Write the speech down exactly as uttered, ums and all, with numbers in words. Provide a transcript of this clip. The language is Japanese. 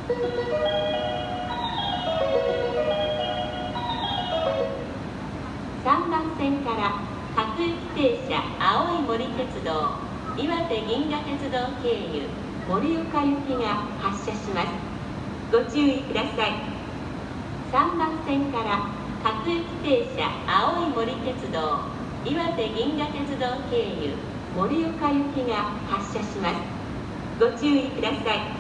さんばん線から各駅停車青い森鉄道岩手銀河鉄道経由盛岡行きが発車します。ご注意ください。さんばん線から各駅停車青い森鉄道岩手銀河鉄道経由盛岡行きが発車します。ご注意ください。